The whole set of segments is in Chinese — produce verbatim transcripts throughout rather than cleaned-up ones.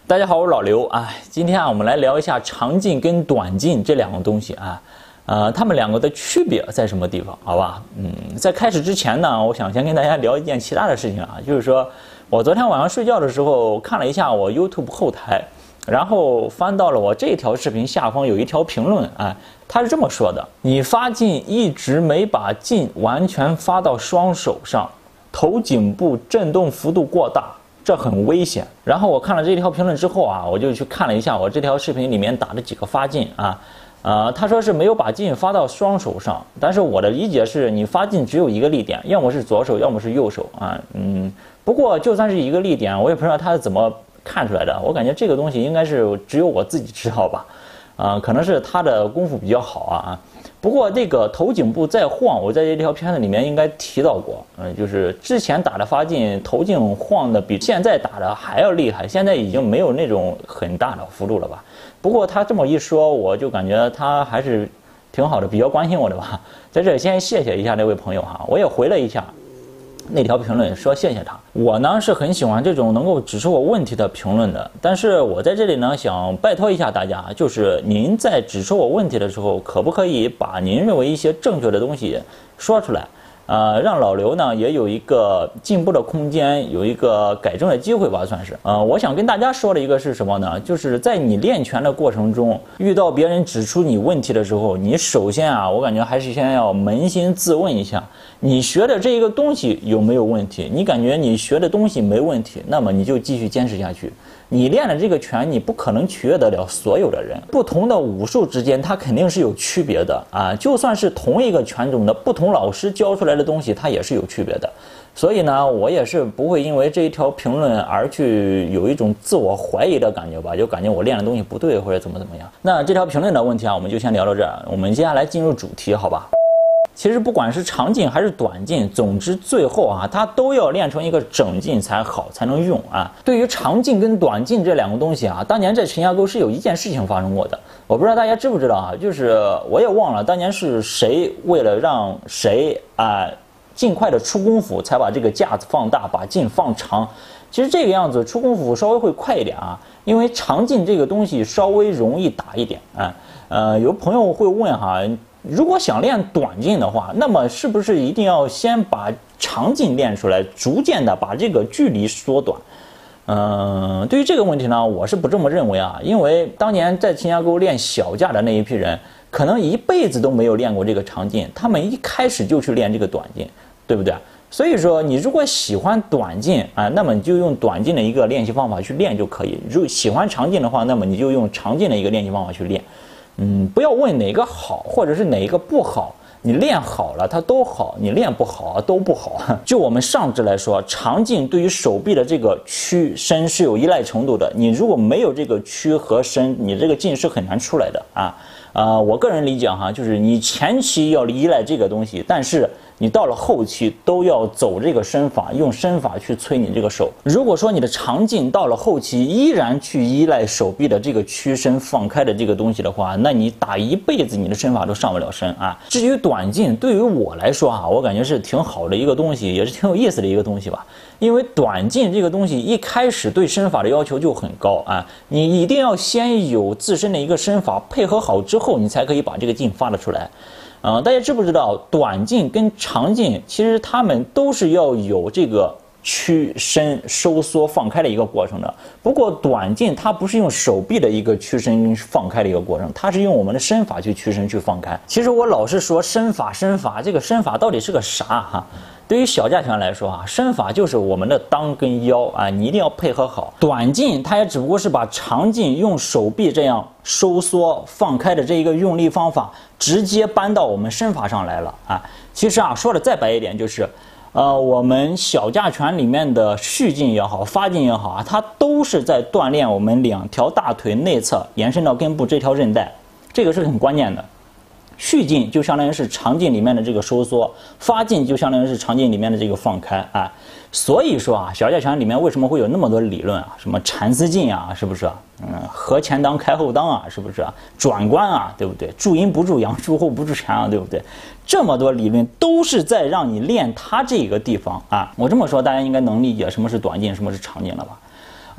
大家好，我是老刘啊。今天啊，我们来聊一下长劲跟短劲这两个东西啊，呃，它们两个的区别在什么地方？好吧，嗯，在开始之前呢，我想先跟大家聊一件其他的事情啊，就是说我昨天晚上睡觉的时候看了一下我 YouTube 后台，然后翻到了我这条视频下方有一条评论啊，他是这么说的：你发劲一直没把劲完全发到双手上，头颈部震动幅度过大。这很危险。然后我看了这条评论之后啊，我就去看了一下我这条视频里面打的几个发劲啊，呃，他说是没有把劲发到双手上，但是我的理解是你发劲只有一个力点，要么是左手，要么是右手啊，嗯，不过就算是一个力点，我也不知道他是怎么看出来的，我感觉这个东西应该是只有我自己知道吧，啊、呃，可能是他的功夫比较好啊。不过这个头颈部再晃，我在这条片子里面应该提到过，嗯，就是之前打的发劲，头颈晃的比现在打的还要厉害，现在已经没有那种很大的幅度了吧。不过他这么一说，我就感觉他还是挺好的，比较关心我的吧。在这里先谢谢一下那位朋友哈，我也回了一下那条评论，说谢谢他。我呢是很喜欢这种能够指出我问题的评论的，但是我在这里呢想拜托一下大家，就是您在指出我问题的时候，可不可以把您认为一些正确的东西说出来，呃，让老刘呢也有一个进步的空间，有一个改正的机会吧，算是。呃，我想跟大家说的一个是什么呢？就是在你练拳的过程中，遇到别人指出你问题的时候，你首先啊，我感觉还是先要扪心自问一下，你学的这一个东西有没有问题？你感觉你学的东西没问题，那么你就继续坚持下去。你练的这个拳，你不可能取悦得了所有的人。不同的武术之间，它肯定是有区别的啊。就算是同一个拳种的不同老师教出来的东西，它也是有区别的。所以呢，我也是不会因为这一条评论而去有一种自我怀疑的感觉吧，就感觉我练的东西不对或者怎么怎么样。那这条评论的问题啊，我们就先聊到这儿。我们接下来进入主题，好吧？其实不管是长劲还是短劲，总之最后啊，它都要练成一个整劲才好，才能用啊。对于长劲跟短劲这两个东西啊，当年在陈家沟是有一件事情发生过的，我不知道大家知不知道啊？就是我也忘了当年是谁为了让谁啊、呃、尽快的出功夫，才把这个架子放大，把劲放长。其实这个样子出功夫稍微会快一点啊，因为长劲这个东西稍微容易打一点啊。呃，有朋友会问哈。如果想练短劲的话，那么是不是一定要先把长劲练出来，逐渐的把这个距离缩短？嗯，对于这个问题呢，我是不这么认为啊，因为当年在秦家沟练小架的那一批人，可能一辈子都没有练过这个长劲，他们一开始就去练这个短劲，对不对？所以说，你如果喜欢短劲啊，那么你就用短劲的一个练习方法去练就可以；如果喜欢长劲的话，那么你就用长劲的一个练习方法去练。嗯，不要问哪个好，或者是哪一个不好，你练好了它都好，你练不好都不好。就我们上肢来说，长劲对于手臂的这个屈伸是有依赖程度的，你如果没有这个屈和伸，你这个劲是很难出来的啊。呃，我个人理解哈，就是你前期要依赖这个东西，但是你到了后期都要走这个身法，用身法去催你这个手。如果说你的长劲到了后期依然去依赖手臂的这个屈伸放开的这个东西的话，那你打一辈子你的身法都上不了身啊。至于短劲，对于我来说啊，我感觉是挺好的一个东西，也是挺有意思的一个东西吧。因为短劲这个东西一开始对身法的要求就很高啊，你一定要先有自身的一个身法配合好之后，你才可以把这个劲发得出来。呃，大家知不知道短劲跟长劲其实它们都是要有这个屈伸收缩放开的一个过程的，不过短劲它不是用手臂的一个屈伸放开的一个过程，它是用我们的身法去屈伸去放开。其实我老是说身法身法，这个身法到底是个啥哈？对于小架拳来说啊，身法就是我们的裆跟腰啊，你一定要配合好。短劲它也只不过是把长劲用手臂这样收缩放开的这一个用力方法直接搬到我们身法上来了啊。其实啊，说的再白一点就是，呃，我们小架拳里面的蓄劲也好，发劲也好啊，它都是在锻炼我们两条大腿内侧延伸到根部这条韧带，这个是很关键的。蓄劲就相当于是长劲里面的这个收缩，发劲就相当于是长劲里面的这个放开啊。所以说啊，小架拳里面为什么会有那么多理论啊？什么缠丝劲啊，是不是？嗯，合前裆开后裆啊，是不是？转关啊，对不对？助阴不助阳，助后不助前啊，对不对？这么多理论都是在让你练它这个地方啊。我这么说，大家应该能理解什么是短劲，什么是长劲了吧？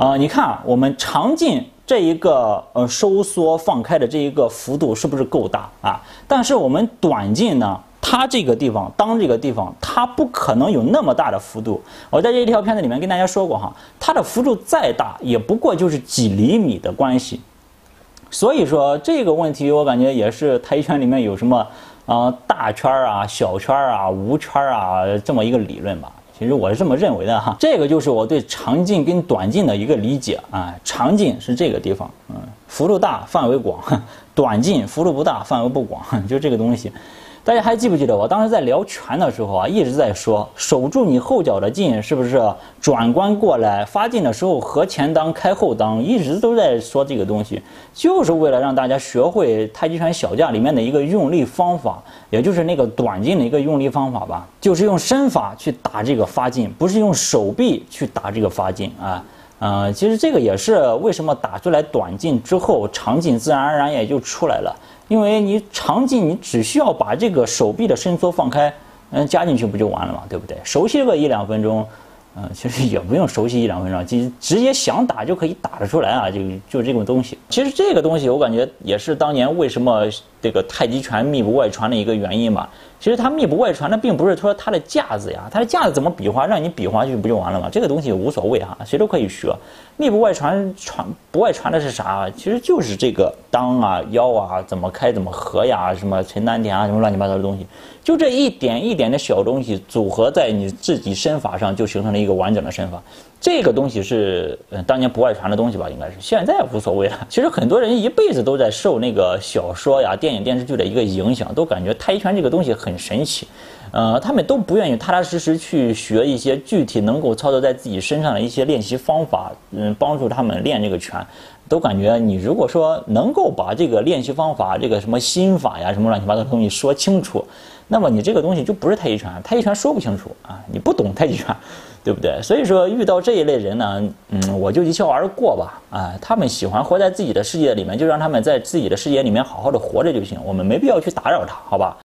啊、呃，你看我们长劲这一个呃收缩放开的这一个幅度是不是够大啊？但是我们短劲呢，它这个地方当这个地方它不可能有那么大的幅度。我在这一条片子里面跟大家说过哈，它的幅度再大也不过就是几厘米的关系。所以说这个问题我感觉也是太极拳里面有什么啊、呃、大圈啊、小圈啊、无圈啊这么一个理论吧。其实我是这么认为的哈，这个就是我对长劲跟短劲的一个理解啊。长劲是这个地方，嗯，幅度大，范围广；短劲幅度不大，范围不广，就这个东西。大家还记不记得我当时在聊拳的时候啊，一直在说守住你后脚的劲，是不是转关过来发劲的时候合前裆开后裆，一直都在说这个东西，就是为了让大家学会太极拳小架里面的一个用力方法，也就是那个短劲的一个用力方法吧，就是用身法去打这个发劲，不是用手臂去打这个发劲啊。呃，其实这个也是为什么打出来短劲之后，长劲自然而然也就出来了。因为你长劲，你只需要把这个手臂的伸缩放开，嗯，加进去不就完了嘛，对不对？熟悉个一两分钟，嗯、呃，其实也不用熟悉一两分钟，就直接想打就可以打得出来啊，就就这种东西。其实这个东西我感觉也是当年为什么这个太极拳密不外传的一个原因吧。其实它密不外传的并不是说它的架子呀，它的架子怎么比划，让你比划去不就完了吗？这个东西无所谓哈，谁都可以学。密不外传传不外传的是啥？其实就是这个裆啊、腰啊怎么开、怎么合呀，什么沉丹田啊，什么乱七八糟的东西，就这一点一点的小东西组合在你自己身法上，就形成了一个完整的身法。这个东西是呃当年不外传的东西吧，应该是，现在无所谓了。其实很多人一辈子都在受那个小说呀、电影电视剧的一个影响，都感觉太极拳这个东西很神奇，呃，他们都不愿意踏踏实实去学一些具体能够操作在自己身上的一些练习方法，嗯，帮助他们练这个拳。都感觉你如果说能够把这个练习方法、这个什么心法呀、什么乱七八糟的东西说清楚，那么你这个东西就不是太极拳，太极拳说不清楚啊，你不懂太极拳，对不对？所以说遇到这一类人呢，嗯，我就一笑而过吧，啊，他们喜欢活在自己的世界里面，就让他们在自己的世界里面好好的活着就行，我们没必要去打扰他，好吧？